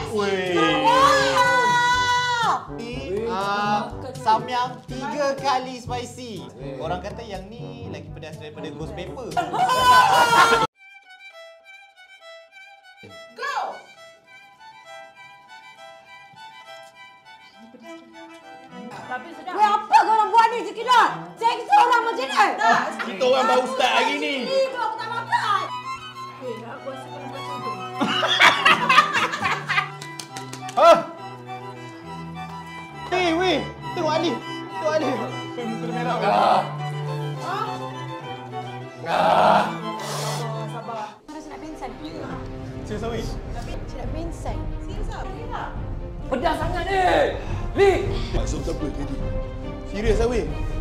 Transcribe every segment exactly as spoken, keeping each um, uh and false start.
Wih. Ni uh, samyang tiga kali spicy. Orang kata yang ni lagi pedas daripada ghost pepper. Go. Tapi sedap. Weh, apa korang buat ni Cikidot? Seksa orang macam ni? Tak. Kita orang baru start hari ni. Ni kau aku tak makan. Eh, aku rasa kau nampak tudung. Hah? Eh, weh. Tengok Ali. Tengok Ali. Weh, muka dia merah. Ah. Sabar, sabar. Rasa nak pingsan. Serius, weh. Macam nak pingsan. Serius tak? Boleh tak? Pedas sangat ni. Li. Maksud siapa tadi? Serius lah, weh.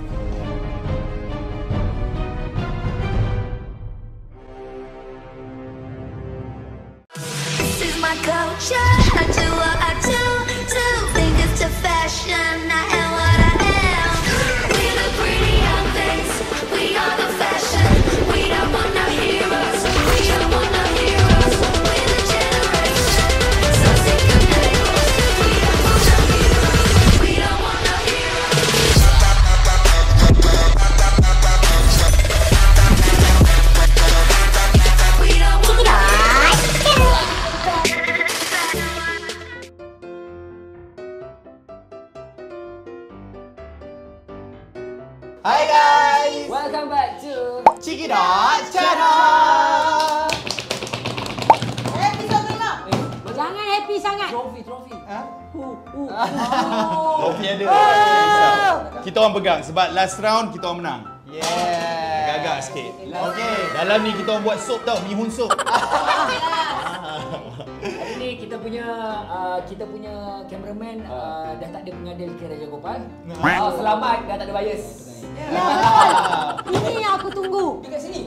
This is my culture. I do what I do. Do think it's a fashion. I am what I am. We're the pretty young things. We are the fashion. We don't want no heroes. We don't want no heroes. We're the generation. So sick of labels. We don't want no heroes. We don't want no heroes. We don't want no Hai guys. Welcome back to Cikidot Channel. Episod lima. Eh, Jangan happy sangat. trofi, trofi. Ha? Uh, uh. Trofi ada. Oh. Kita orang pegang sebab last round kita orang menang. Yeah. Agak-agak sikit. Okey, dalam ni kita orang buat sup tau, mihun sup. Hari ni kita punya uh, kita punya cameraman uh, dah tak ada pengadil K Raja Gopal. Oh, selamat dah tak ada bias. Ya betul. Ini yang aku tunggu. Dekat sini.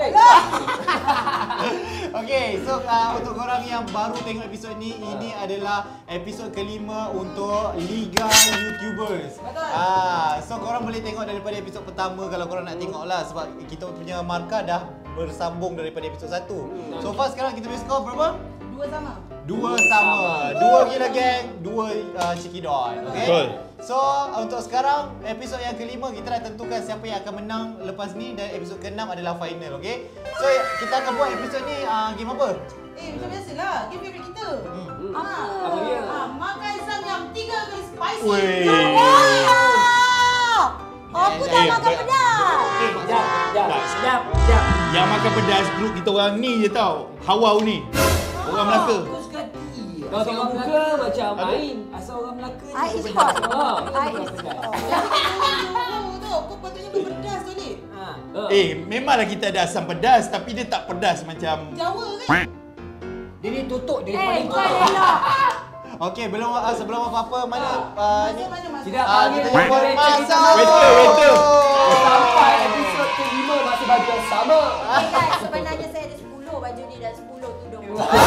Okey, so uh, untuk korang yang baru tengok episod ni, ini adalah episod kelima untuk Liga YouTubers. Betul. Ah, so korang boleh tengok daripada episod pertama kalau korang nak tengok lah sebab kita punya markah dah bersambung daripada episod satu. So far sekarang kita punya skor berapa? Dua sama. Dua sama. Dua gila geng, dua uh, Cikidot. Okey. Betul. So untuk sekarang episod yang kelima kita dah tentukan siapa yang akan menang lepas ni dan episod keenam adalah final, okey. So kita akan buat episod ni uh, game apa? Eh, macam biasalah. Game favourite kita. Hmm. Ha. Apa dia? Ha, makan samyang tiga kali spicy. Weh. Wow! Aku dah Eh, makan eh, pedas. Eh, jap, jap, Tak. jap, jap. Yang makan pedas grup kita orang ni je tau. Hawau ni. Orang Melaka. Kau suka hati. Kau tengok muka macam main. Asal orang Melaka I ni is pedas. hot. Oh, I is pedas. Oh, tu. Kau patutnya berpedas tu ni. Ha. Eh, memanglah kita ada asam pedas tapi dia tak pedas macam. Jawa kan? Dia ni tutup dia Eh, paling kau tutup. elok. Okey, belum uh, sebelum apa-apa mana uh, ni. Masa mana masa? Tidak Ah, panggil kita dia buat waiter masak. kita. Waiter, waiter. Sampai episod kelima masih baju yang sama. Eh guys, sebenarnya saya ada sepuluh baju ni dan sepuluh tudung.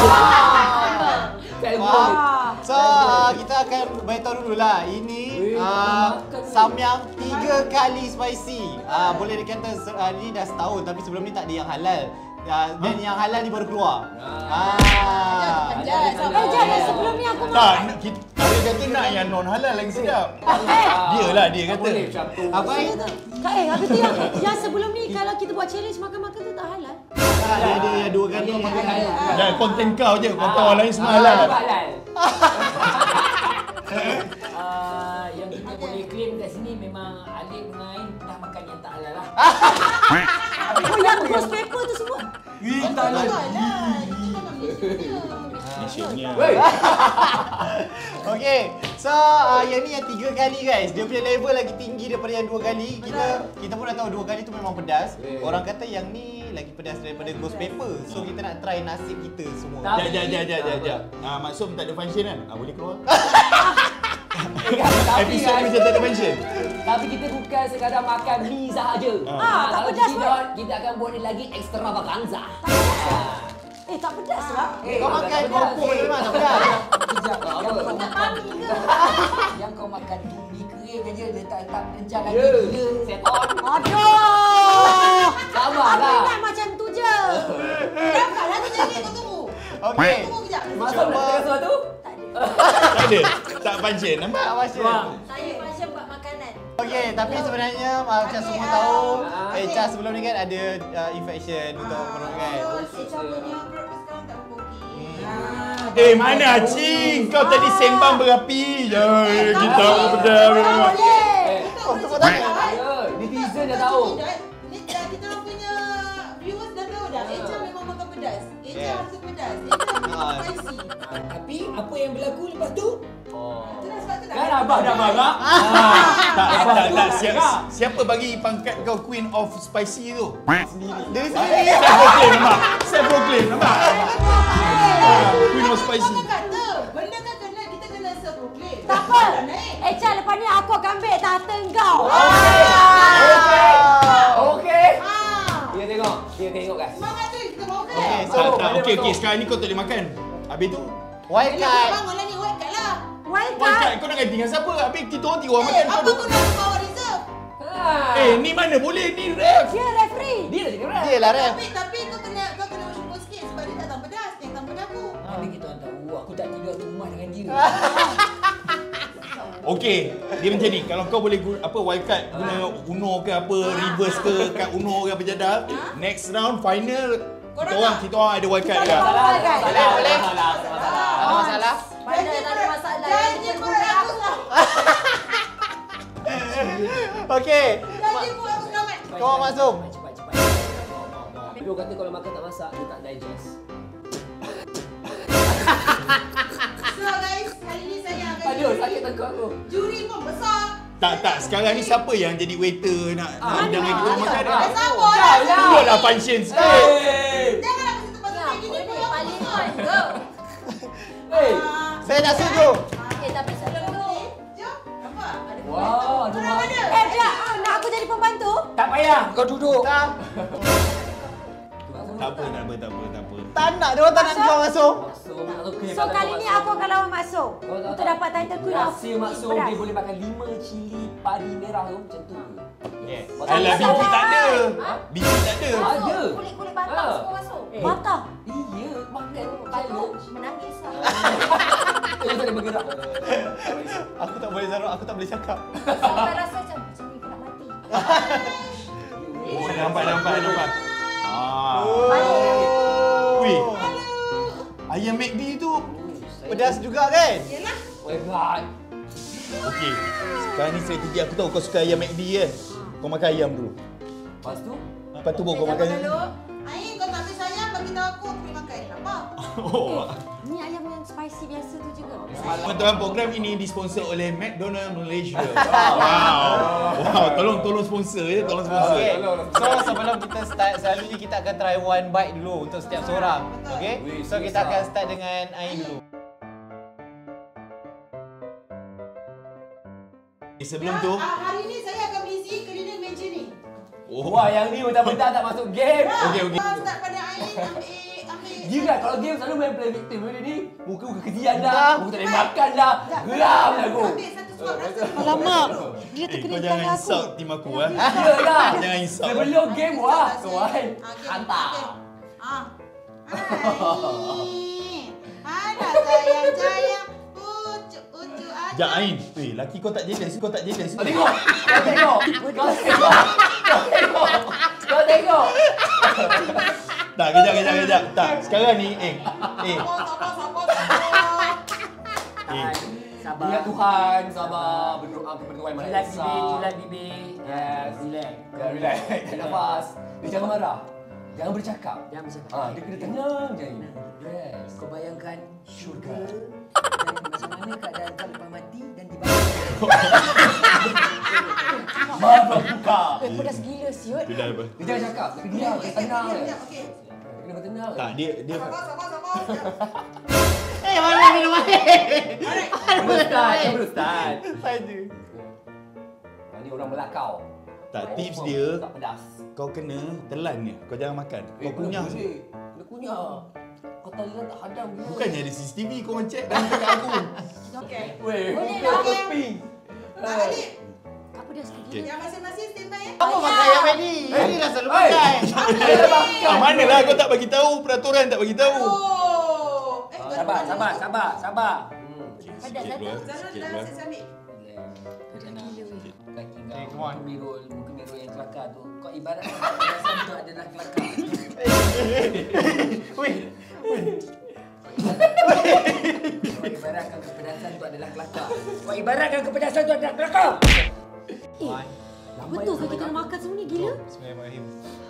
Wow. So uh, kita akan beritahu dululah. Ini uh, samyang tiga kali spicy. Uh, boleh dikata uh, ni dah setahun tapi sebelum ni tak ada yang halal. Uh, dan yang halal ni baru keluar. Ah. Jangan, Eh, jangan sebelum ni aku Tak, makan. kita dia kata nak yang non halal lagi sedap. Eh, Dia lah dia Tak kata. boleh macam tu. Apa? Kak, eh, habis tu yang, yang sebelum ni kalau kita buat challenge makan-makan tu tak halal. Dia ada yang dua kali Halal, makan. halal. Dan konten kau je, konten Ah. orang lain semua Ah, halal. halal. Ah, yang kita boleh claim kat sini memang Alif dengan Ain dah makan yang tak halal lah. Oh, yang ghost paper tu semua. Ih, Tak tak lah. halal. Kita kan Malaysia. Malaysia. Wey. Okey, so uh, yang ni yang tiga kali guys. Dia punya level lagi tinggi daripada yang dua kali. Kita kita pun dah tahu dua kali tu memang pedas. Yeah. Orang kata yang ni lagi pedas daripada ghost pepper. So kita nak try nasib kita semua. Tapi- Jap jap jap jap jap. Ah maksud tak ada function kan? Ah boleh keluar. Eh, kan, tapi Episod kan, macam tak ada function. tapi kita bukan sekadar makan mie sahaja. Ah, tak kalau pedas tidak, kita akan buat dia lagi extravaganza. Eh, tak pedas lah. Eh, Kau tak makan pedas. keropok memang tak pedas. Kejap, yang kau Tak makan, mami ke? yang kau makan tu mie kering aja, letak-letak kencang lagi. Ya. Gila, set on. Aduh. Sabarlah. Aku ingat macam tu je. Janganlah tu jadi kau tunggu. Okey. Tunggu kejap. Masuk nak tengah sesuatu? Tak Tak ada. Tak function. Nampak? Tak passion. Saya passion buat makanan. Okey, tapi sebenarnya macam semua tahu, H R sebelum ni kan ada uh, infection untuk perut kan. H R punya perut sekarang tak berpoki. Eh, mana Cing? Kau tadi sembang berapi. Ya, kita benda. Oh, tepuk tangan. Ya, netizen dah tahu. Ni dah kita orang punya viewers dah tahu dah. H R memang makan pedas. H R Yeah. rasa pedas. H R makan Ah. spicy. Ah, Tapi apa yang berlaku lepas tu? Oh. Itu dah sebab tu dah. Kan abah dah marah. Tak, tak, tak. Siapa, siapa bagi pangkat kau Queen of Spicy tu? Dia sendiri. Saya proclaim, nampak? Saya proclaim, nampak? Ah, Queen of Spicy. Kau kata, benda kan kena kita kena self-proclaim. Tak apa. Dah naik. H R lepas ni aku akan ambil tahta engkau. Okey. Ah. Dia tengok, dia tengok guys. Semangat tu kita bawa kan? Okey, so Tak, tak. Okey, okey. Sekarang ni kau tak boleh makan. Habis tu, wild Bila card. kau bangun lah ni, wild card lah. Wild Why card. kau nak ganti dengan siapa? Habis kita orang tiga orang Eh, makan. apa Kau kau nak bawa reserve? Ah. Eh, ni mana boleh? Ni ref. Dia referee. Dia dah cakap. Dia lah ref. Tapi tapi kau kena kau kena bersyukur sikit sebab dia tak tahu pedas, yang tahu pedas aku. Mana kita orang tahu aku tak tidur satu rumah dengan dia. Okey, dia macam ni. Kalau kau boleh guna, apa wildcard guna Uno ke apa, reverse ke kat Uno ke apa jadah. Next round final kita orang kita orang ada wildcard Kita dah. ada wild card. Boleh, boleh. Masalah, masalah. Ada masalah? Mana tak ada masalah. Janji perut aku lah. Okey. Janji perut aku selamat. Kau masuk. Cepat, cepat. Dia kata kalau makan tak masak, dia tak digest. So guys, kali ni saya akan Aduh, sakit tengkuk aku. juri pun besar. Tak, tak. Sekarang ni siapa yang jadi waiter nak Ah, nak hidangan kita orang makan? ah, Dah sabar Dah lah. lah. Buatlah function sikit. Hey! Jangan aku sentuh pasal kayak gini pun aku Paling besar. on. Go. Hey! Ah, Saya nak setuju. Eh, tapi sebelum tu. boleh? Jom. Apa? Ada Wow, ada Korang mana? Eh, Jack, ah, nak aku jadi pembantu? Tak payah, kau duduk. Tak. Tak apa, tak apa, tak apa, tak apa. Tak nak, dia orang tak nak kau masuk. Maksud, maksud kena So makan kali ni maksud. aku akan lawan Maksud Kau tahu untuk tak? dapat title Queen of Rahsia maksud Pedas. dia boleh makan lima cili padi merah tu macam tu. Yes. Alah, biji tak ada. Biji tak ada. Ada. Kulit-kulit batang Ah. semua masuk. Eh. Batang? Iya, makan Patut menangis lah. Dia tak boleh bergerak. Aku tak boleh Zaruk, aku tak boleh cakap. Sampai rasa macam, macam ni aku nak mati. Oh, nampak, nampak, nampak. Ah. Weh, ayam McD tu. Pedas juga kan? Yelah. Hebat. Okey. Sekarang ni strategi aku tahu kau suka ayam McD kan. Kau makan ayam dulu. Lepas tu, Lepas tu baru kau Sabar makan. dulu. Ain, kau tak boleh sayang, bagi tahu aku, aku boleh makan. Apa? Oh. Ni ayam yang spicy biasa tu juga. Teman-teman, program ini disponsor oleh McDonald Malaysia. Wow. Wow, tolong tolong sponsor ya, tolong sponsor. Okay. So sebelum kita start, selalunya kita akan try one bite dulu untuk setiap seorang. Okay? So kita akan start dengan Ain dulu. Sebelum tu, Ah, hari ni saya akan busy cleaning meja ni. oh. wah yang ni mentah-mentah tak masuk game. Okey, okey. Kau start pada Ain, ambil, ambil. Dia kan kalau game selalu main play victim. Dia ni muka muka kejian Dah. dah, muka tak boleh makan dah. Geram dah aku. Ambil satu suap rasa. Alamak, dia Eh, terkena kau di jangan tangga aku. insult tim aku ah. Iyalah. Jangan insult. Sebelum game wah, Rasa. tuan. Ah, game, Hantar. game. Ah. Hai. Ada sayang-sayang. Ucu-ucu aja. Sekejap Ain. Weh, laki kau tak jealous, kau tak jealous. Kau tengok. Kau tengok. Kau tengok. Kau tengok. Kau tengok. Tak, kejap, kejap, kejap. Tak, sekarang ni, eh. Eh, Sabar, sabar, sabar, sabar. eh. Sabar. Ingat Tuhan, sabar. Berdoa kepada Tuhan Maha Jilat Esa. bibir, jilat bibir. Yes. Relax. Jangan relax. Tarik nafas. Dia jangan marah. Jangan bercakap. Jangan bercakap. Ah, dia kena tenang je. Yes. Kau bayangkan Syurga. dan macam mana keadaan kau lepas mati dan dibakar. Mata buka. Eh, pedas gila siut. Sudah apa? Dia jangan cakap. Dia kena diam. Dia tenang je. Sekejap, okey. Dia kena bertenang. Tak, dia dia Sabar, sabar, sabar. Eh, mana minum air? Belum start. Dia belum start. Saja. Ah, ni orang melakau. tak tips dia. Tak pedas. Kau kena telan dia. Kau jangan makan. Kau kunyah. je. Kena kunyah. Kau talian tak hadam dia. Bukannya ada C C T V kau orang check dan dekat aku. Okey. Weh, Boleh muka lah. aku pink. Tak Alif. Kau pedas ke Okay. gila. Yang masing-masing standby ya. Apa makan ayam Medi? Ini dah selalu Hey. makan. Ah, mana lah kau tak bagi tahu, peraturan tak bagi tahu. Oh. Eh, Sabar, sabar, sabar, sabar. Hmm. Padat Sikit dah dulu. tu. Zaran Sikit dah dulu. siap ambil. Kaki Okay, kau, come on. muka biru, muka biru yang kelakar tu. Kau ibaratkan kepedasan tu adalah kelakar. Weh. Kau ibaratkan kepedasan tu adalah kelakar. Kau ibaratkan kepedasan tu adalah kelakar. Eh, betul ke kita nak makan semua ni gila? Bismillahirrahmanirrahim.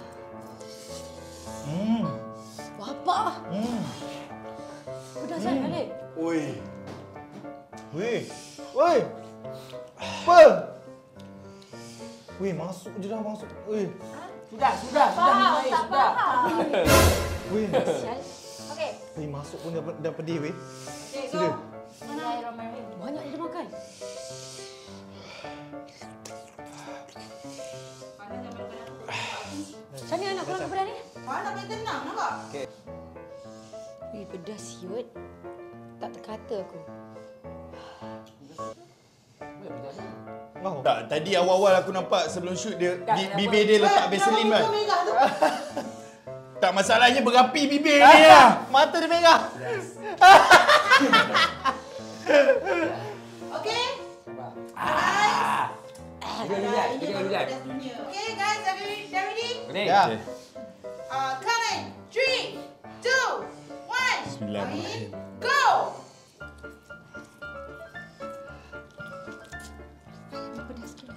Hmm. Bapak, Hmm. pedas sangat Khalid. Oi. Weh. Weh. Apa? Weh, masuk je dah masuk. Weh. Sudah, sudah, sudah. Faham, minum air, tak sudah. faham. Weh. Sial. Okey. Weh, masuk pun dah, dah pedih weh. Okay, Sudah. go. Bismillahirrahmanirrahim. Banyak kita makan. Panas jangan panas. Macam mana nak kurang kepedas ni? Panas main tenang, nampak? Wih, pedas siut. Tak terkata aku. Oh. Tak, tadi awal-awal aku nampak sebelum shoot dia Tak, bi- kenapa? bibir dia letak Eh, Vaseline kenapa kan. muka merah tu? Tak, masalahnya berapi bibir dia lah. Mata dia merah. Okay? Sabar. Guys. Tiga lihat, Ini tiga baru lihat. pedas dunia. Okay guys, dah ready? Dah ready? Ready? Ya. Uh, coming. Three, two, one. Bismillahirrahmanirrahim. Go! Pedas sikit.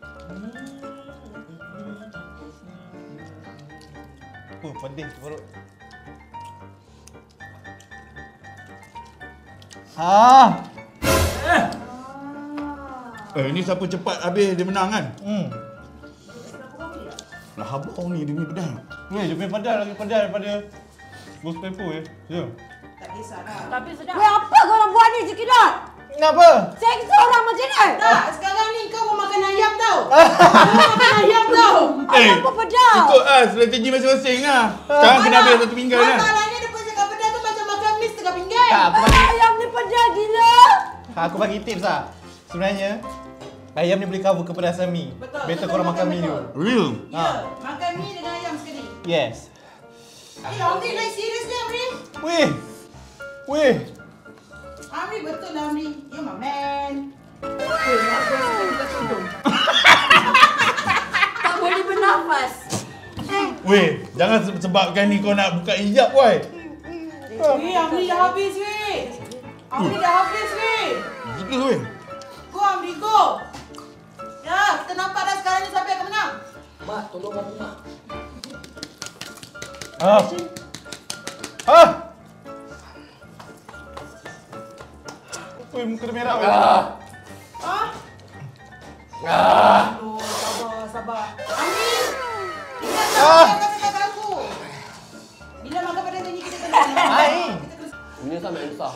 Oh, pedih perut. Ah. Eh, ini siapa cepat habis dia menang kan? Hmm. Lah habang ni dia punya pedas. Weh, dia punya pedas lagi pedas daripada ghost pepper ya. Ya. Tak kisahlah. Tapi sedap. Weh, apa kau orang buat ni Cikidot? Kenapa? Seksa orang macam ni. Tak, sekarang ni kau mau makan ayam tau. Kau mau makan ayam tau. Eh, Apa pedas? ikut ah strategi masing-masing lah. Sekarang kena habis satu pinggan lah. Masalahnya dia pun cakap pedas tu macam makan mis tengah pinggan. Tak, aku bagi, Ayam ni pedas gila. aku bagi tips lah. Sebenarnya, ayam ni boleh cover kepedasan mi. Betul, Better betul, korang makan betul, mi dulu. betul. Real? Ya, makan mi dengan ayam sekali. Yes. Eh, Amri like serious ni Amri? Weh. Weh. Amri betul lah Amri. You my man. Tak boleh bernafas. Weh, jangan se- sebabkan ni kau nak buka hijab woi. Weh, Amri dah habis weh. Amri dah habis weh. Gila weh. Go Amri, go. Ya, kita nampak dah sekarang ni siapa yang akan menang. Mak, tolong aku mak. Ah. Ah. Weh, muka dia merah weh. Ah. Ah? Ah. Aduh, sabar, sabar. Amri, ingat tak Ah. apa yang kau cakap kat aku? Bila makan pada ni kita kena. Air. Ini sampai susah.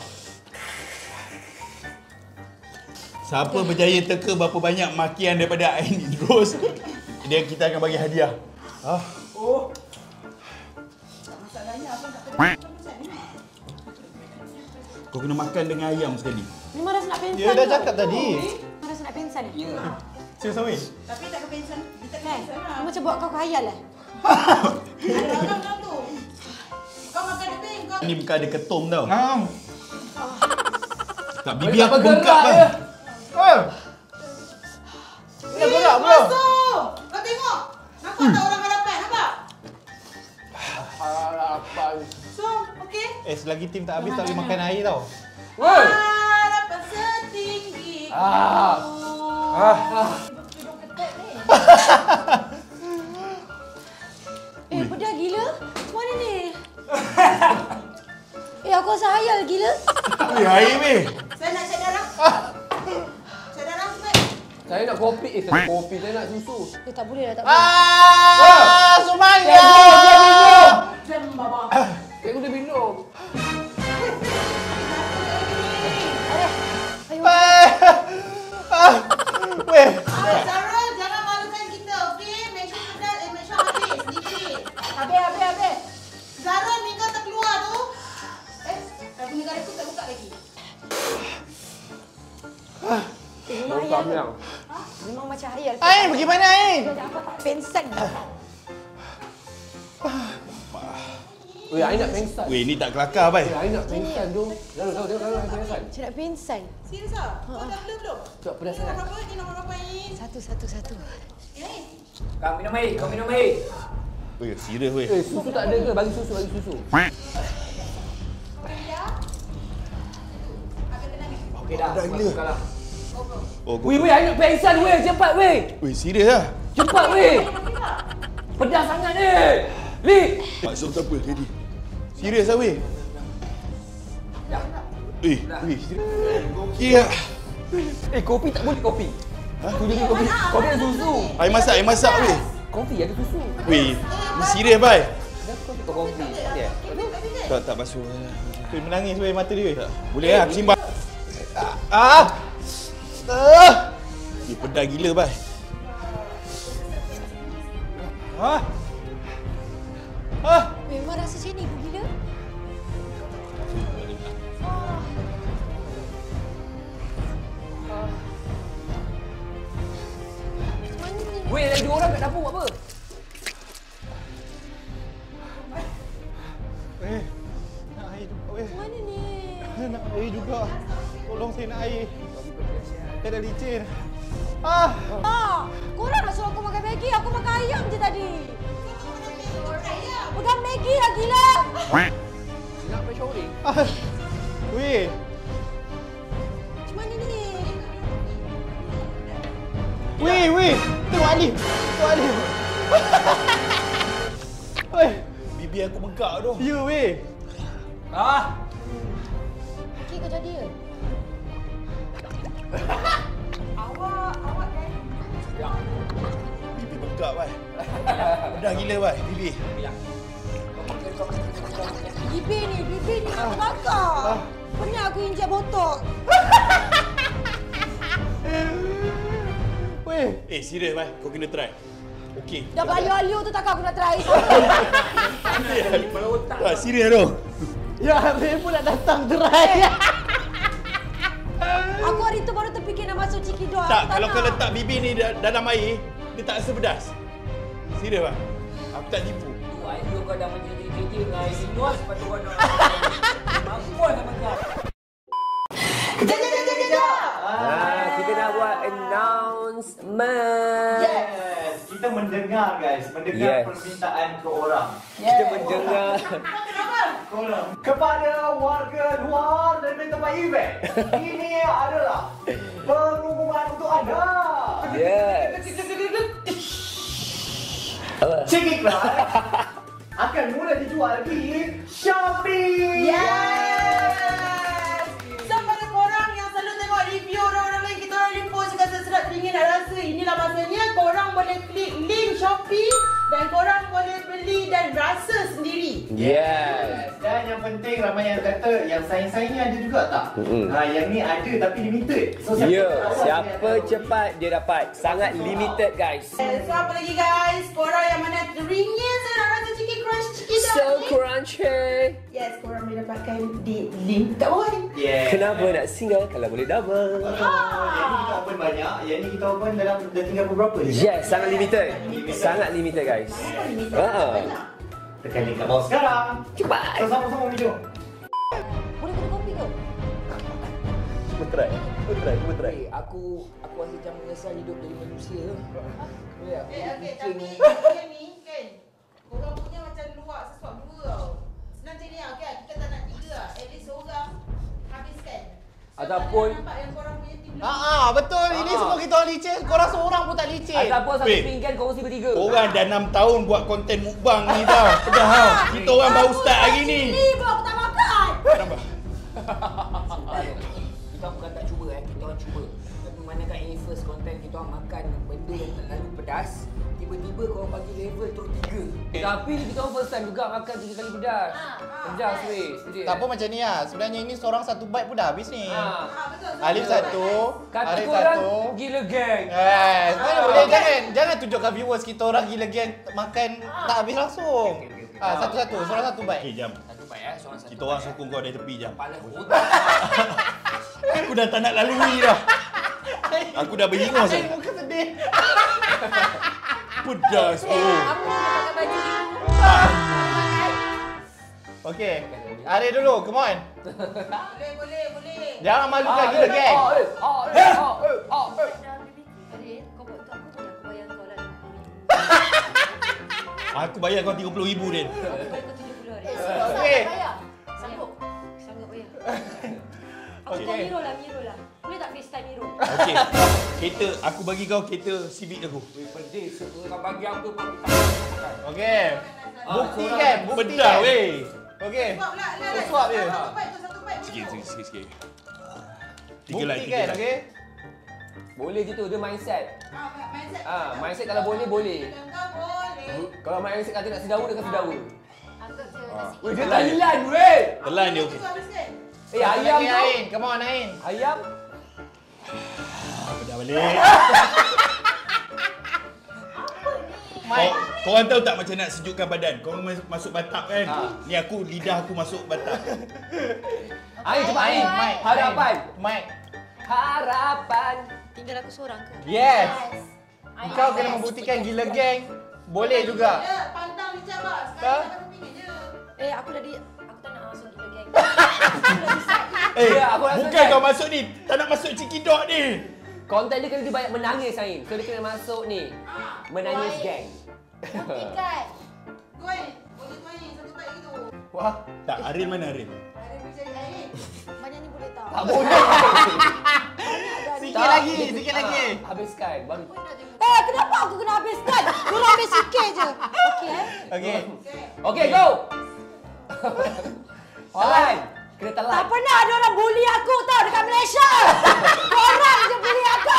Siapa berjaya teka berapa banyak makian daripada Ain Idrus, dia kita akan bagi hadiah. Ah. Oh. Tak masalahnya apa tak pedas macam ni. Kau kena makan dengan ayam sekali. Ni Maras nak pingsan. Dia dah ke? cakap tadi. Maras nak pingsan ni. Ya. Serius weh. Tapi tak kepensan, kita Kan? kepensan lah. Kau macam buat kau khayal lah. Ada orang dah tu. Kau makan lebih kau. Ni bukan ada ketum tau. Ah. Tak, bibir aku bengkak ya. kan. Ah. Dah gerak belum? Masuk. Kau tengok. Nampak tak orang harapan? Nampak? Harapan. So, okey. Eh, selagi tim tak habis tak boleh makan air tau. Woi. Harapan setinggi. Ah. Ah. Eh, pedas gila. Mana ni? Eh, aku rasa hayal gila. Weh, air weh. Saya nak cek darah. Cek darah sebab. Saya nak kopi. Eh, saya nak kopi. Saya nak susu. Eh, tak boleh dah, tak boleh. Ah, Sumaya. Jam baba. Saya udah minum. Ayo. Ah. Weh. Ah, Zarul, jangan malukan kita, okey? Make sure pedas, eh, make sure habis sedikit. Habis, habis, habis. Zarul, ni kau terkeluar tu. Eh, aku negara aku tak buka lagi. Eh, memang Kau hayal. yang. Memang macam hayal. Air bagaimana air? Dia apa tak pingsan. Weh, I nak pengsan. Weh, ni tak kelakar, bai. Weh, I nak pengsan tu. Lalu, lalu, lalu, lalu, pengsan. Saya nak pingsan. Serius ah? Kau dah blur belum? Tak pedas Ini sangat. nombor berapa? Ini nombor berapa ini? Satu, satu, satu. Ini. Kau minum air, kau minum air. Weh, serius weh. Eh, susu tak ada ke? Bagi susu, bagi susu. Okey dah. Agak tenang ni. Okey dah. Dah gila. Kalah. Oh, Weh, weh, I nak pengsan weh. Cepat weh. Weh, serius lah. Cepat weh. Pedas sangat ni. Li. Maksud tak apa tadi. Serius lah weh. Eh, weh, serius. Ya. Eh, kopi tak boleh kopi. Ha? Kau jadi kopi. Kopi ada susu. Air masak, air masak weh. Kopi ada susu. Weh, ni serius bai. Dah kau tukar kopi. Ya. Tak, tak basuh. Weh, menangis weh mata dia weh. Tak. Boleh lah, aku simbang. Ah. Ah. Ni pedas gila bai. Ha? Ha? Memang rasa macam ni, ibu gila. Ah. Ah. Mana ni? Weh, ada dua orang kat dapur buat apa? Eh, nak air juga weh. Mana ni? Nak air juga. Tolong saya nak air. Saya dah licin. Ah. Ah, korang nak suruh aku makan Maggi, aku makan ayam je tadi. Bukan Maggi lah, gila. Nak main shoring? Ah. Weh. Macam mana ni? Weh, weh. Tengok Ali. Tengok Ali. Weh. Bibi aku bengkak tu. Ya weh. Ah. Okey, kau jadi ke? Awak, awak kan? Bibi bengkak bai. Pedas gila bai, bibi. Bibi ni, bibi ni aku bakar. Pernah aku injek botok. Weh. Eh, serius bai. Kau kena try. Okey. Dah baliu-aliu tu takkan aku nak try. Ah, serius tu. Ya, Habib pun nak datang try. Aku hari tu baru terfikir nak masuk Cikidot. Tak, kalau kau letak bibi ni da- dalam air, dia tak rasa pedas. Serius bai. Aku tak tipu. Tu air tu kau dah menjadi-jadi dengan air sinus, lepas tu kau nak mampus sama kau. Kejap, kejap, kejap, kejap. Ah, kita nak buat announcement. Yes, kita mendengar guys, mendengar Yes. permintaan ke orang. Kita mendengar. Korang. Kepada warga luar dan tempat event, ini adalah pengumuman untuk anda. Yes. Apa? Check iklan akan mula dijual di Shopee. Yes! So, pada korang yang selalu tengok review orang-orang lain, kita orang ni post dekat sedap teringin nak rasa. Inilah masanya korang boleh klik link Shopee dan korang boleh beli dan rasa sendiri. Yes. Dan yang penting ramai yang kata yang saing-saing ni ada juga tak? Mm-mm. Ha, yang ni ada tapi limited. So Ya, siapa awal siapa dia tahu. cepat dia dapat. Sangat limited guys. So, apa lagi guys? Korang yang mana teringin saya nak rasa chicken crunch chicken So dog ni. crunchy. Yes, korang boleh dapatkan di link kat bawah ni. Yeah. Kenapa nak single kalau boleh double? Ah, yang ni kita open banyak, yang ni kita open dalam dah tinggal beberapa je. Yes, sangat limited. Sangat limited guys. Ah. Tekan link kat bawah sekarang. Cepat. So sama-sama video. Boleh kena kopi ke? Cuba try. Cuba try, cuba try. Eh, aku aku rasa macam menyesal hidup jadi manusia. Boleh tak? Eh, okey, Kucing tapi ni. yang ni kan, korang punya macam luak sesuatu dua tau. Senang macam ni lah, okay? Kita tak nak tiga lah. At least seorang habiskan. So, Ataupun- tak nampak yang korang punya team Ah, ah betul. Ini Ah. semua kita orang licin. Korang seorang pun tak licin. Ataupun satu Weh. pinggan kongsi bertiga. Orang dah enam tahun buat konten mukbang ni tau. Pedah tau. Kita orang baru start hari ni. Ni pun aku tak makan. Nampak? Kita bukan tak cuba eh, kita orang cuba. Tapi manakah ini first content kita orang makan benda yang terlalu pedas, tiba-tiba korang bagi level terus tiga. Tapi kita orang first time juga makan tiga kali pedas. Pedas weh, sedih. Tak apa macam ni lah. Sebenarnya ini seorang satu bite pun dah habis ni. Ha. Ah, betul. Alif satu, Kata Arif korang satu. gila geng. Eh, mana Ah. boleh jangan jangan tunjukkan viewers kita orang gila geng makan tak habis langsung. Ah, satu-satu, seorang satu Okay, bite. jam. Satu baik eh, seorang satu. Kita orang sokong kau dari tepi jam. Kepala otak. Aku dah tak nak lalui dah. Aku dah berhingus Asyik dah. muka sedih. Pedas tu. Aku nak pakai baju ni. Okey. Arif dulu, come on. Boleh, boleh, boleh. Jangan malukan kita, geng. Oh, eh, oh, eh, oh, eh, oh, eh. Adik, kau buat tu aku tak aku bayar kau lah. Aku bayar kau tiga puluh ribu, Din. Aku bayar kau tujuh puluh Adik. Okey. Sanggup? Sanggup bayar. Aku Okey. okay. Miro lah, Miro lah. Boleh tak FaceTime Miro? Okey. Kereta, aku bagi kau kereta Civic aku. Weh, pedih. Kau bagi apa pun kita makan. Okey. Buktikan, buktikan. Bedah, weh. Okey. Swap lah, lah, lah. Swap dia. Satu pack tu, satu pack. Sikit, sikit, sikit, sikit. Tiga lah, tiga Buktikan, lah. okey? Boleh gitu, dia mindset. Ah, mindset. Ah, mindset kalau boleh, boleh. Kau boleh. Kalau mindset kata nak sedawa, dia kata sedawa. Anggap je nasi. Weh, dia Thailand, weh. Telan dia, okey. Itu habis kan? Eh, ayam Lagi, tu. Ain. Come on, Ain. Ayam. Bedah balik. Mike. Kau, korang tahu tak macam nak sejukkan badan? Korang mas- masuk batap kan? Ha. Ni aku, lidah aku masuk batap. Ain, cepat Ain. Ain, Mike. Harapan. Ain. Mike. Harapan. Tinggal aku seorang ke? Yes. I Kau am kena best. membuktikan gila geng. Boleh juga. Ya, pantang Richard lah. Ha? Sekarang tak ada pingin je. Eh, aku dah di... Aku tak nak masuk gila geng. Aku dah decide. Eh, Ya, aku rasa bukan kan. kau masuk ni. Tak nak masuk Cikidot ni. Konten dia kena dia banyak menangis, Ain. So, dia kena masuk ni. Menangis Baik. gang. Buktikan. Koi, boleh tu Ain, satu pack gitu. Wah, tak. Arin mana Arin? Ada mencari Ain. Banyak ni boleh tak? Tak boleh. Sikit Tak. lagi, sikit lagi. Ah, habiskan. Baru. Eh, kenapa aku kena habiskan? Korang habis sikit je. Okey eh? Okey. Okey, go. Telan. Kena telan. Tak pernah ada orang bully aku tau dekat Malaysia. Korang je bully aku.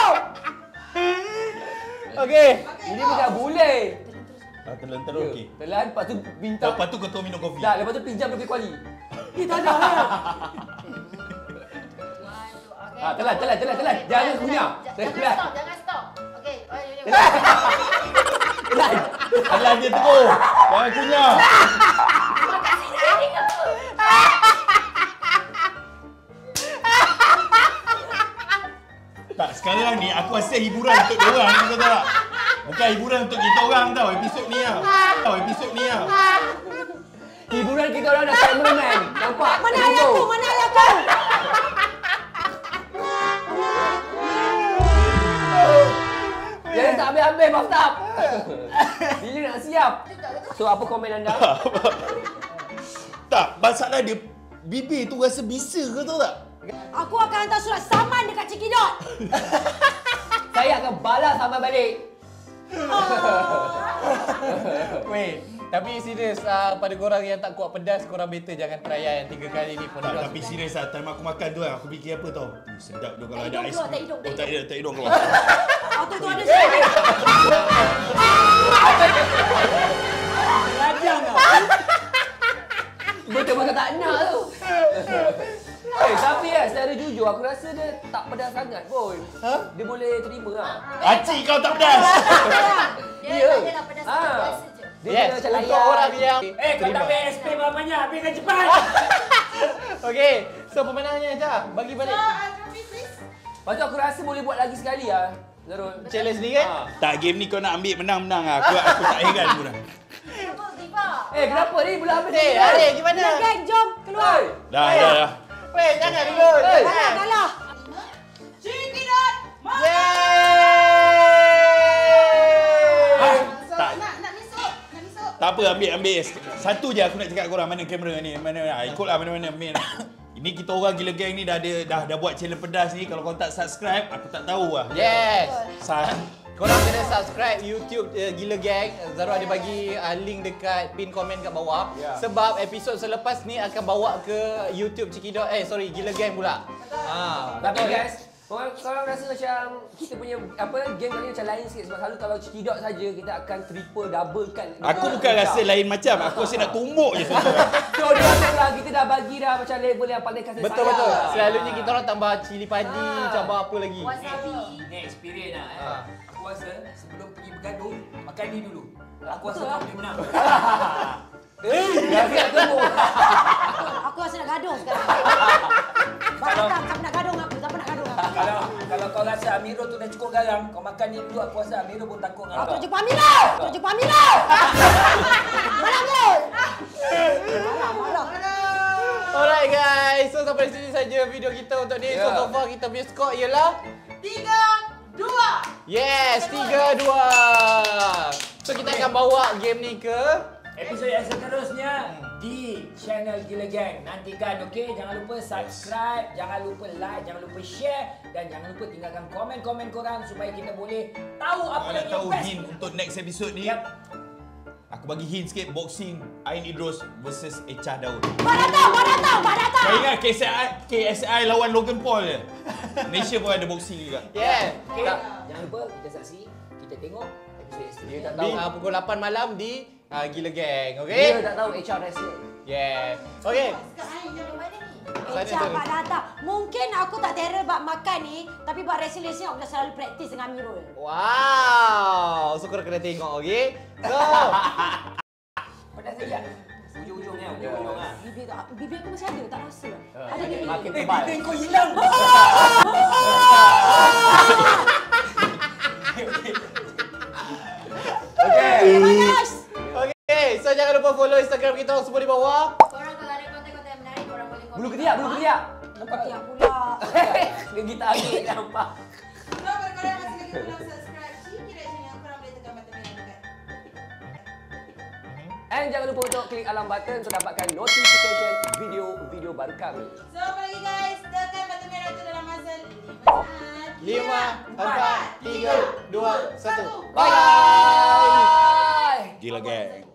Okey. Ini bukan boleh. Ah, telan terus okey. Telan, lepas tu bintang. Lepas tu kau tahu minum kopi. Tak, lepas tu pinjam lebih kuali. Eh, tak ada lah. Ah, telan, telan, telan, telan. Jangan kunyah. Jangan Telan. stop, jangan stop. Okey. Oh, ya, ya. Telan. Telan dia terus. Jangan kunyah. Makasih Ain aku. Tak, sekarang ni aku rasa hiburan untuk dia orang, kau tahu tak? Bukan hiburan untuk kita orang tau, episod ni lah. Tau, episod ni lah. Hiburan kita orang dah cameraman. Nampak? Mana ayah aku? Mana ayah aku? Jangan tak ambil-ambil bathtub. Bila nak siap. So, apa komen anda? Tak, masalah dia, bibir tu rasa bisa ke tahu tak? Aku akan hantar surat saman dekat Cikidot. Saya akan balas sama balik. Weh, tapi serius uh, pada korang yang tak kuat pedas, korang better jangan try yang tiga kali ni pun. Tak, tapi serius lah, time aku makan tu lah, aku fikir apa tau? Hmm, sedap tu kalau Tak ada hidung ais keluar, krim. tak hidung, tak Oh, tak hidung. ada, tak hidung keluar. Oh, tu tu ada surat. Rajang lah. Betul-betul tak nak tu. Eh, tapi kan secara jujur aku rasa dia tak pedas sangat pun. Ha? Dia boleh terima lah. Acik kau tak pedas! Dia Ya. tak adalah pedas Ah. biasa je. Dia Yes, kena macam untuk layan. orang yang Eh, kau tak payah S P banyak-banyak. Habiskan cepat. Okey, so pemenangnya je. Bagi So, balik uh, trophy please. Lepas tu aku rasa boleh buat lagi sekali lah. Zarul. challenge ni kan? Ha. Tak, game ni kau nak ambil menang-menang lah. Aku, aku tak heran pun dah. Kenapa Diva? Eh, kenapa ni belum habis? Eh, Arif gimana? Gila geng, jom keluar. Hey. Dah, dah, dah. Weh, jangan dulu. Hey. Kalah, Jangan. kalah. Cikidot. Yeay! Tak. Nak nak misuk, nak misuk. Tak apa, ambil, ambil. Satu je aku nak cakap korang, mana kamera ni, mana, ah, ikutlah mana-mana, ambil. Ini kita orang Gila Gang ni dah ada dah dah buat channel pedas ni. Kalau kau tak subscribe, aku tak tahu lah. Yes. Sa Korang kena subscribe YouTube uh, Gila Gang. Zarul ada bagi uh, link dekat pin komen kat bawah. Ya. Sebab episod selepas ni akan bawa ke YouTube Cikidot. Eh, sorry, Gila Gang pula. Ha, Tapi betul. guys, korang, korang rasa macam kita punya apa game kali ni macam lain sikit sebab selalu kalau Cikidot saja kita akan triple double kan. aku bukan rasa lain macam, aku rasa nak tumbuk je semua. So dia rasa lah kita dah bagi dah macam level yang paling kasih Betul sayang. betul. Selalunya kita orang tambah cili padi, Ah. tambah apa lagi. Wasabi. Ni experience lah. Eh. Ha. Aku rasa sebelum pergi bergaduh, makan ni dulu. Aku rasa Betul kau lah. boleh menang. Eh, dah siap tunggu. Aku rasa nak gaduh sekarang. Bakal tak, siapa nak gaduh dengan aku? Siapa nak gaduh dengan aku? Kalau kalau kau rasa Amirul tu dah cukup garang, kau makan ni dulu, aku rasa Amirul pun takut dengan Aku kau. nak jumpa Amira! Aku nak jumpa Amira! Malam tu! Malam, malam. Alright guys, so sampai sini saja video kita untuk ni. So, so far kita punya skor ialah tiga dua. yes, tiga dua. So kita akan bawa game ni ke Episod yang seterusnya di channel Gila Gang. Nantikan, okey? Jangan lupa subscribe, jangan lupa like, jangan lupa share dan jangan lupa tinggalkan komen-komen korang supaya kita boleh tahu apa Kalau yang nak tahu best. hint untuk next episode ni, Yep. aku bagi hint sikit, boxing Ain Idrus versus Echah Daud. Mak datang, mak datang, mak datang. Kau ingat K S I, K S I lawan Logan Paul je? Malaysia pun ada boxing juga. yeah. Okey, jangan lupa kita saksi, kita tengok episod Dia seterusnya. tak Di tahu. uh, pukul lapan malam di uh, Gila Gang, Dia okey? tak tahu H R wrestling. Yeah. Okey. Sekarang yang mana ni? Sana Echa, terus. mak datang. Mungkin aku tak terror bab makan ni, tapi bab wrestling aku dah selalu praktis dengan Amirul. Wow. So korang kena tengok, okey? So, Pedas saja. Ujung-ujungnya, ujung-ujung ah. Bibir, tak- bibir aku masih ada, tak rasa. Ah, Ada bibir. Makin Eh, tebal. bibir kau hilang. Okey. Panas! okey. So jangan lupa follow Instagram kita semua di bawah. Korang kalau ada konten-konten yang menarik, korang boleh komen. Bulu ketiak, bulu ketiak. Nampak tiap pula. Dia kita ambil nampak. Kalau korang masih lagi belum subscribe, Ciki Reaction yang korang boleh tekan button merah dekat. And jangan lupa untuk klik alarm button untuk dapatkan notification video-video baru kami. So, apa lagi guys? Tekan button merah tu dalam masa lima saat. Lima, empat, tiga, dua, satu. Bye. Gila Gang.